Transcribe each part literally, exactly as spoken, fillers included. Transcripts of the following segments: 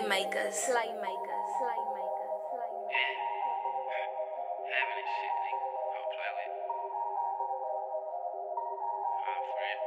Playmakers. Playmakers. Playmakers. Yeah. Having this shit, nigga. Don't play with it. I'm for real.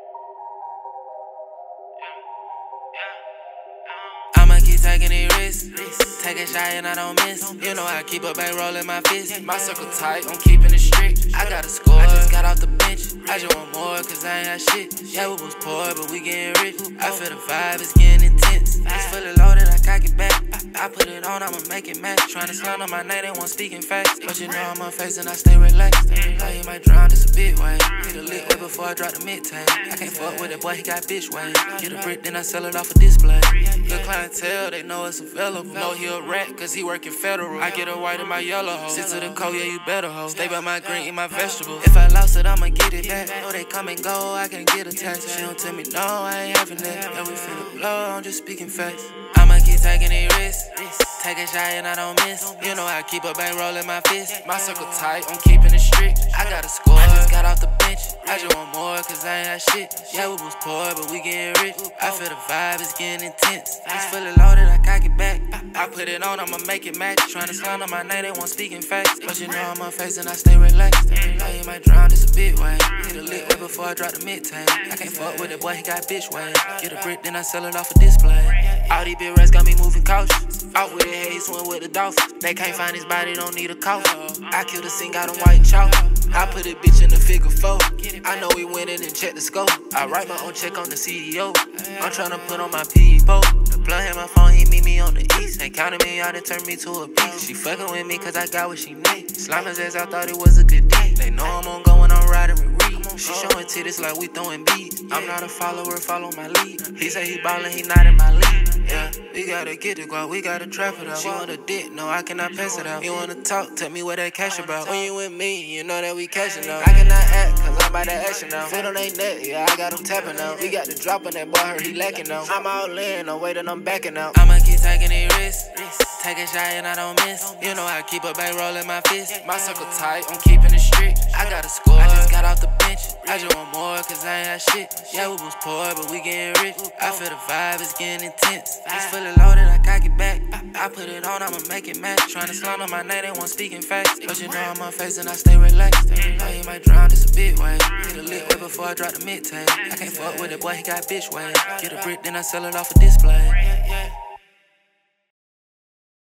Yeah. Yeah. I'ma keep taking these risks. Take a shot and I don't miss. You know I keep a bank rolling my fist. My circle tight, I'm keeping it strict. I got a score, I just got off the bench. I just want more, cause I ain't had shit. Yeah, we was poor, but we getting rich. I feel the vibe, it's getting intense. It's fully loaded, I cock it back. I put it on, I'ma make it match. Tryna slander my name, they won't speaking facts. But you know I'm on face and I stay relaxed. Now you might drown, it's a big way. Hit a lick way before I drop the mid-tank. I can't fuck with it, boy, he got bitch way. Get a brick, then I sell it off a display. Good clientele, they know it's available. Know he a rat, cause he working federal. I get a white in my yellow hoe. Sit to the cold, yeah, you better hoe. Stay by my green, eat my vegetables. If I lost it, I'ma get it back. Know they come and go, I can get attached. She don't tell me no, I ain't having that. Yeah, we finna blow, I'm just speaking facts. I'ma keep taking these risks. Take a shot and I don't miss. You know I keep a bank rolling my fist. My circle tight, I'm keeping it strict. I got a score, I just got off the bench. I just want more, cause I ain't had shit. Yeah, we was poor, but we getting rich. I feel the vibe, it's getting intense. It's fully loaded, I cock it back. I put it on, I'ma make it match. Tryna slander my name, they won't speaking facts. But you know I'm on face and I stay relaxed. Now you might drown, it's a big way. Hit a lick way before I drop the mid-tank. I can't fuck with it, boy, he got bitch way. Get a brick, then I sell it off a display. All these big rats got me moving cautious. Out with it, hey, he swim with the dolphins. They can't find his body, don't need a coffin. I killed the scene, got him white and chalk. I put a bitch in the figure four. I know we went in and checked the scope. I write my own check on the C E O. I'm tryna put on my P E post. The plug had my phone, he meet me on the east. They counted me out and turned me to a beast. She fucking with me cause I got what she need. Slamming ass, I thought it was a good day. They know I'm on go when I'm riding with Reed. She showing titties like we throwing beats. I'm not a follower, follow my lead. He say he ballin', he not in my league. Yeah, we gotta get it, guap, we gotta trap it out. She want a dick, no, I cannot pass it out. You wanna talk, tell me what that cash about. When you with me, you know that we cashing out. I cannot act, cause I'm by that action now. Foot on they neck, yeah, I got them tapping out. We got the drop on that boy, heard he lacking now. I'm all in, no way that I'm backing out. I'ma keep taking these risks. Take a shot and I don't miss. You know I keep a bank rolling my fist. My circle tight, I'm keeping it strict. I got a score, I just got off the bench. I just want more, cause I ain't had shit. Yeah, we was poor, but we getting rich. I feel the vibe, it's getting intense. It's fully loaded, I cock it back. I put it on, I'ma make it match. Tryna slander my name, they won't speaking facts. But you know I'm on face and I stay relaxed. Now you might drown, it's a big way. Hit a lick way before I drop the mid-tank. I can't fuck with it, boy, he got bitch way. Get a brick, then I sell it off a display.